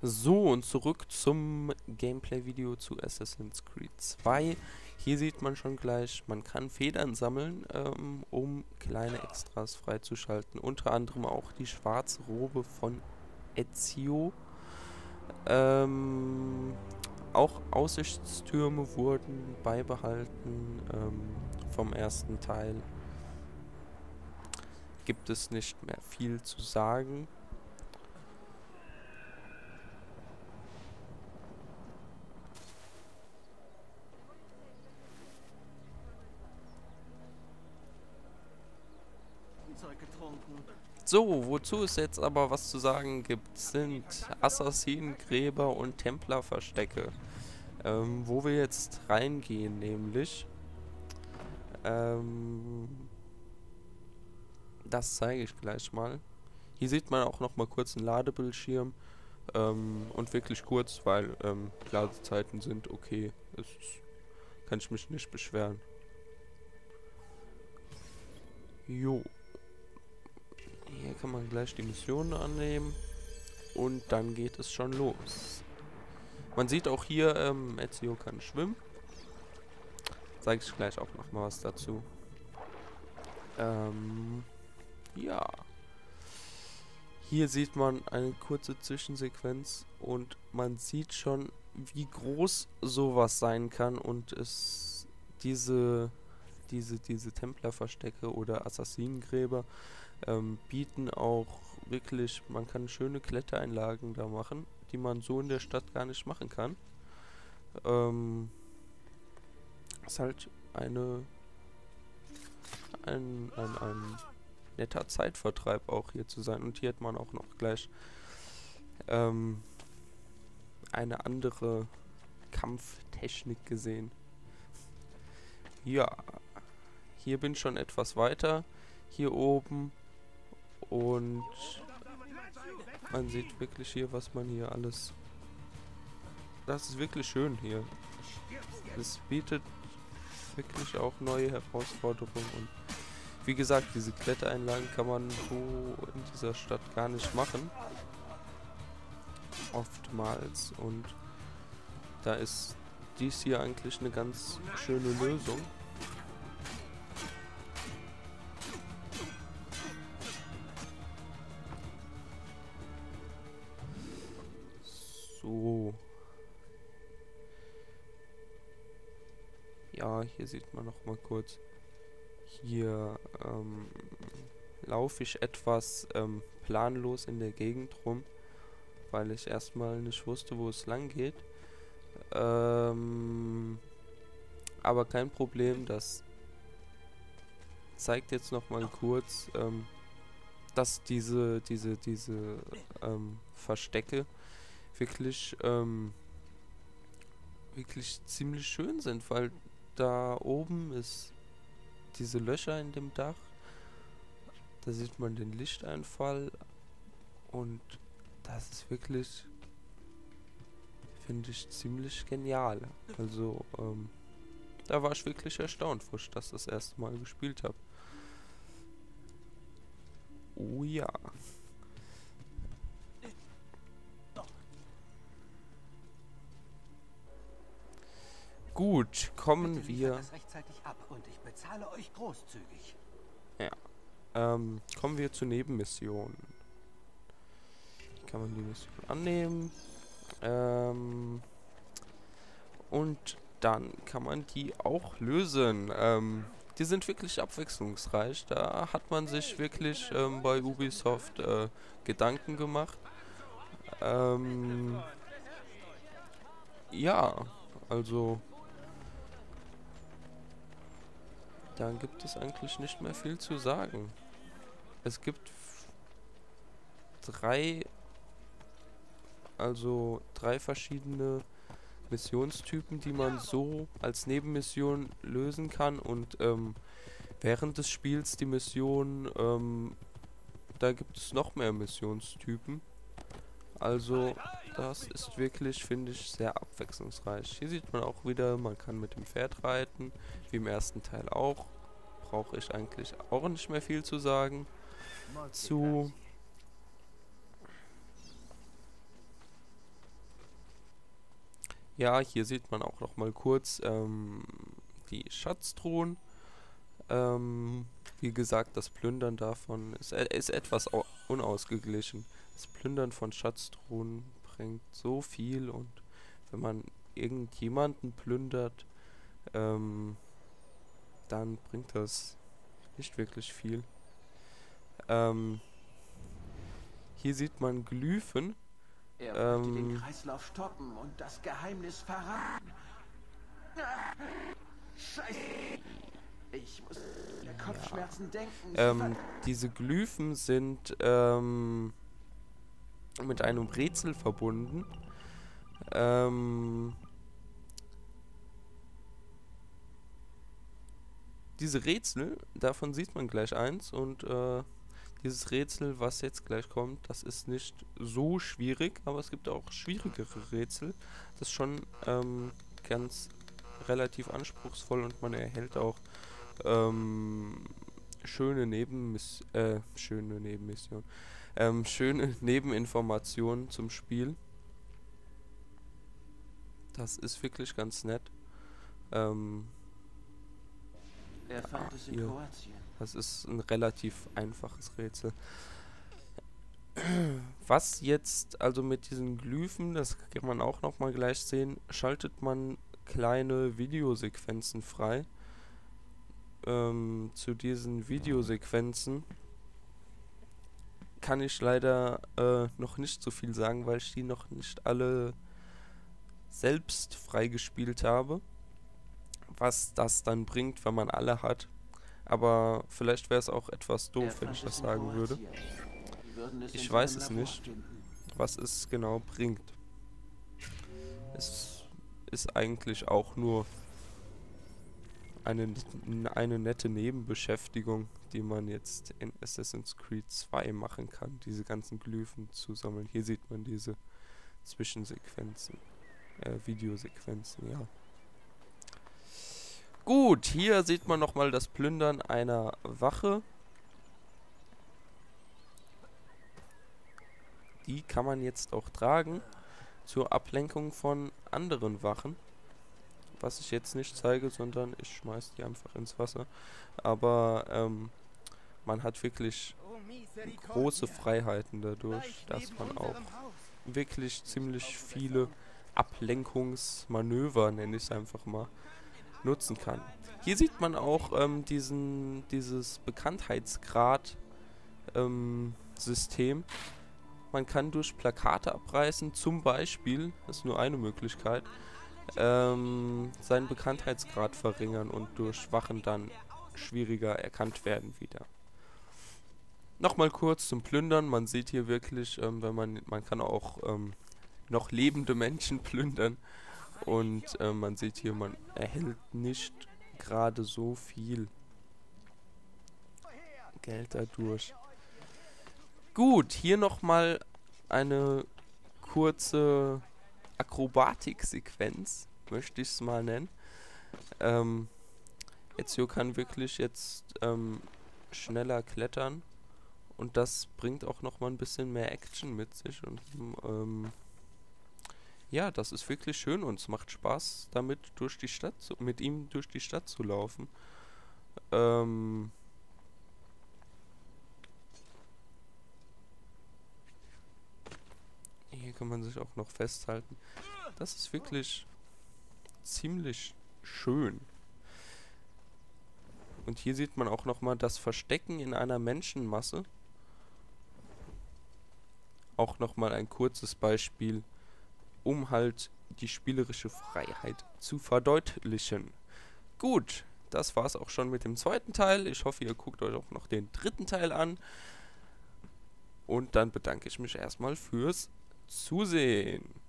So, und zurück zum Gameplay-Video zu Assassin's Creed 2. Hier sieht man schon gleich, man kann Federn sammeln, um kleine Extras freizuschalten. Unter anderem auch die schwarze Robe von Ezio. Auch Aussichtstürme wurden beibehalten vom ersten Teil. Gibt es nicht mehr viel zu sagen. So, wozu es jetzt aber was zu sagen gibt, sind Assassinengräber und Templerverstecke. Wo wir jetzt reingehen, nämlich. Das zeige ich gleich mal. Hier sieht man auch noch mal kurz einen Ladebildschirm. Und wirklich kurz, weil Ladezeiten sind okay. Kann ich mich nicht beschweren. Jo. Hier kann man gleich die Missionen annehmen. Und dann geht es schon los. Man sieht auch hier, Ezio kann schwimmen. Zeige ich gleich auch noch mal was dazu. Ja. Hier sieht man eine kurze Zwischensequenz und man sieht schon, wie groß sowas sein kann und es diese Templerverstecke oder Assassinengräber bieten auch wirklich, man kann schöne Klettereinlagen da machen, die man so in der Stadt gar nicht machen kann. Ist halt ein netter Zeitvertreib auch hier zu sein. Und hier hat man auch noch gleich eine andere Kampftechnik gesehen. Ja, hier bin ich schon etwas weiter, hier oben, und man sieht wirklich hier, was man hier alles... Das ist wirklich schön hier. Es bietet wirklich auch neue Herausforderungen und wie gesagt, diese Klettereinlagen kann man so in dieser Stadt gar nicht machen. Oftmals. Und da ist dies hier eigentlich eine ganz schöne Lösung. So. Ja, hier sieht man noch mal kurz. Hier laufe ich etwas planlos in der Gegend rum, weil ich erstmal nicht wusste, wo es lang geht. Aber kein Problem, das zeigt jetzt noch mal kurz, dass diese Verstecke wirklich ziemlich schön sind, weil da oben ist diese Löcher in dem Dach, da sieht man den Lichteinfall und das ist wirklich, finde ich, ziemlich genial. Also, da war ich wirklich erstaunt, wo ich das erste Mal gespielt habe. Oh ja. Gut, kommen wir. Ja. Kommen wir zur Nebenmission. Kann man die Mission annehmen. Und dann kann man die auch lösen. Die sind wirklich abwechslungsreich. Da hat man sich wirklich bei Ubisoft Gedanken gemacht. Ja, also dann gibt es eigentlich nicht mehr viel zu sagen. Es gibt drei verschiedene Missionstypen, die man so als Nebenmission lösen kann, und während des Spiels die Mission, da gibt es noch mehr Missionstypen. Also das ist wirklich, finde ich, sehr abwechslungsreich. Hier sieht man auch wieder, man kann mit dem Pferd reiten, wie im ersten Teil auch. Brauche ich eigentlich auch nicht mehr viel zu sagen zu. Ja, hier sieht man auch noch mal kurz die Schatztruhen. Wie gesagt, das Plündern davon ist etwas unausgeglichen. Das Plündern von Schatztruhen bringt so viel, und wenn man irgendjemanden plündert, dann bringt das nicht wirklich viel. Hier sieht man Glyphen. Er wollte den Kreislauf stoppen und das Geheimnis verraten. Scheiße. Ich muss an Kopfschmerzen denken. Diese Glyphen sind mit einem Rätsel verbunden. Diese Rätsel, davon sieht man gleich eins, und dieses Rätsel, was jetzt gleich kommt, das ist nicht so schwierig, aber es gibt auch schwierigere Rätsel. Das ist schon ganz relativ anspruchsvoll, und man erhält auch schöne Nebeninformationen zum Spiel. Das ist wirklich ganz nett. Er fand es in Kroatien. Das ist ein relativ einfaches Rätsel. Was jetzt also mit diesen Glyphen, das kann man auch noch mal gleich sehen, schaltet man kleine Videosequenzen frei. Zu diesen Videosequenzen kann ich leider noch nicht so viel sagen, weil ich die noch nicht alle selbst freigespielt habe. Was das dann bringt, wenn man alle hat. Aber vielleicht wäre es auch etwas doof, wenn ich das sagen würde. Ich weiß es nicht, was es genau bringt. Es ist eigentlich auch nur eine nette Nebenbeschäftigung, die man jetzt in Assassin's Creed 2 machen kann, diese ganzen Glyphen zu sammeln. Hier sieht man diese Zwischensequenzen, Videosequenzen, ja. Gut, hier sieht man nochmal das Plündern einer Wache. Die kann man jetzt auch tragen zur Ablenkung von anderen Wachen. Was ich jetzt nicht zeige, sondern ich schmeiß die einfach ins Wasser. Aber man hat wirklich große Freiheiten dadurch, dass man auch wirklich ziemlich viele Ablenkungsmanöver, nenne ich es einfach mal, nutzen kann. Hier sieht man auch dieses Bekanntheitsgrad System. Man kann durch Plakate abreißen, zum Beispiel, das ist nur eine Möglichkeit, seinen Bekanntheitsgrad verringern und durch Wachen dann schwieriger erkannt werden wieder. Nochmal kurz zum Plündern. Man sieht hier wirklich, wenn man kann auch noch lebende Menschen plündern. Und man sieht hier, man erhält nicht gerade so viel Geld dadurch. Gut, hier nochmal eine kurze Akrobatik-Sequenz, möchte ich es mal nennen. Ezio kann wirklich jetzt schneller klettern, und das bringt auch nochmal ein bisschen mehr Action mit sich, und ja, das ist wirklich schön, und es macht Spaß, damit mit ihm durch die Stadt zu laufen. Hier kann man sich auch noch festhalten. Das ist wirklich ziemlich schön. Und hier sieht man auch nochmal das Verstecken in einer Menschenmasse. Auch nochmal ein kurzes Beispiel, um halt die spielerische Freiheit zu verdeutlichen. Gut, das war's auch schon mit dem zweiten Teil. Ich hoffe, ihr guckt euch auch noch den dritten Teil an. Und dann bedanke ich mich erstmal fürs Zusehen.